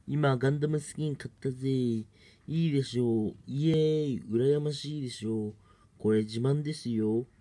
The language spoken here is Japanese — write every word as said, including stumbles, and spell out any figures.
今、ガンダムスキン買ったぜ。いいでしょう。イエーイ。羨ましいでしょう。これ自慢ですよ。